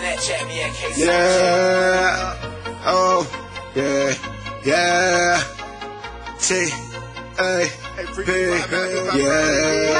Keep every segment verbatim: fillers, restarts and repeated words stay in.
Snapchat me at K. Yeah. Oh, yeah. Yeah. T. A. P. Yeah.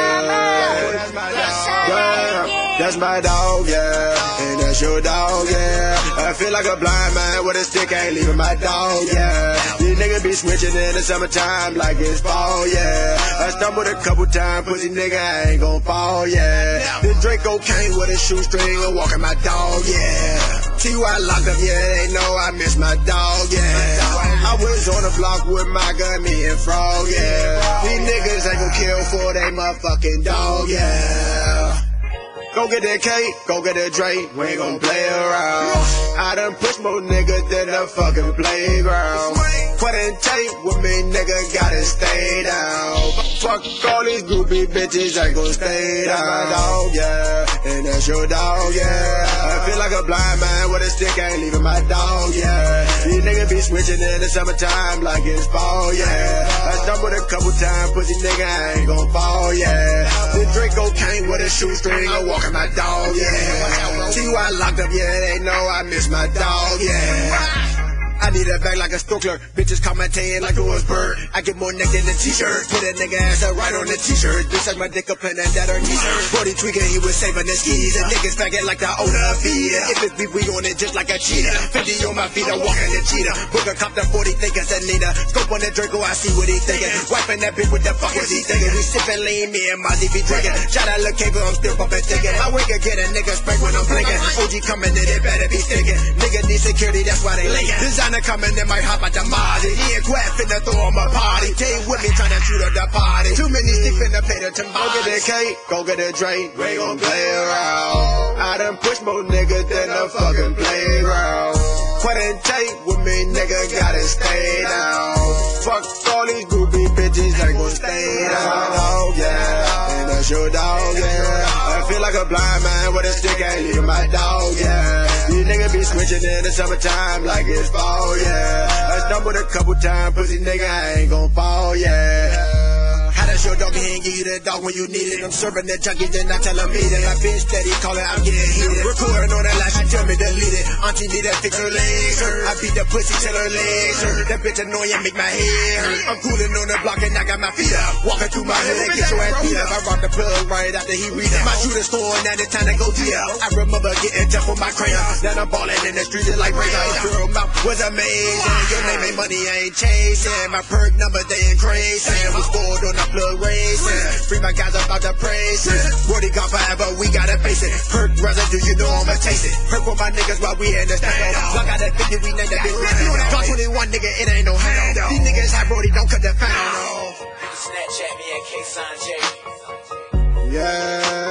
Yeah. That's my dog, yeah. And that's your dog, yeah. I feel like a blind man with a stick, ain't leaving my dog, yeah. These niggas be switching in the summertime like it's fall, yeah. I stumbled a couple times, pussy nigga, I ain't gon' fall, yeah. The Draco came with a shoestring and walking my dog, yeah. T Y locked up, yeah, they know I miss my dog, yeah. I was on the block with my gun, me and Frog, yeah. These niggas ain't gon' kill for they motherfucking dog, yeah. Go get that cake, go get that Drake, we ain't gon' play around. I done push more niggas than a fucking playground. Put in tape with me, nigga, gotta stay down. Fuck all these groupie bitches, ain't gon' stay down. That's my dog, yeah, and that's your dog, yeah. I feel like a blind man with a stick, ain't leaving my dog, yeah. These niggas be switching in the summertime like it's fall, yeah. I stumbled a couple times, pussy nigga, I ain't gon' fall, yeah. The Draco came with a shoestring, I walk my dog, yeah. T Y locked up, yeah, they know I miss my dog, yeah. I need a bag like a store clerk. Bitches commentating like it was bird. I get more neck than a t-shirt. Put a nigga ass up right on the t-shirt. Bitch suck my dick up and that her t-shirt. forty tweaking, he was saving the skis. And niggas faggot like the owner of feed. If it's beef, we on it just like a cheetah. fifty on my feet, I'm walking the cheetah. Book a cop the forty, think it's Anita. Scope on the Draco, I see what he thinking. Wiping that bitch with the fuck is he thinking. We sipping lean, me and Mozzie be drinking. Shout out Lil' Cable, I'm still bumping thinking. My wig get a nigga spank when I'm blinking. O G coming in, it better be thinking. Nigga need security, that's why they linking. Designer coming in, might hop out the Mozzie. He ain't quack finna throw him a party. Tay with me tryna shoot up the party. Too many sticks finna play the tamale. Go get that cake, go get that Drake, we gon' play around. I done push more niggas than a fucking playground. Put in tape with me, nigga, gotta stay down. Fuck all these groupie bitches, ain't gon' stay down. Dog, yeah, and that's your dog, yeah. I feel like a blind man with a stick, ain't leaving my dog, yeah. These niggas be switching in the summertime like it's fall, yeah. I stumbled a couple times, pussy nigga, I ain't gon' fall, yeah. How does your dog, he ain't give you the dog when you need it? I'm serving the junkies, then I tell him eat it. My bitch steady calling, I'm getting heated. Recording on that line, she tell me delete it. Auntie need that fix her legs hurt. I beat the pussy till her legs hurt. That bitch annoying, make my head hurt. I'm cooling on the block and I got my feet up. Walking through my hood, get your ass beat up. I rock the plug right after he read it. My shooter scoring, now it's time to go deal. I remember getting tough with my crayon. Then I'm balling in the streets like Rayon. Girl mouth was amazing. Your name ain't money, I ain't chasing. My perk number, they ain't crazy. We scored on the plug racing. Free my guys about the praise. Brody gone forever, we gotta face it. Perk residue, you know I'ma taste it. Perk for my niggas while we in the stand. Block out that fifty, we name that bitch. Call twenty-one, nigga, it ain't no hand. These niggas have Brody, don't cut the fan off. Snapchat me at K. Sanjay. Yeah.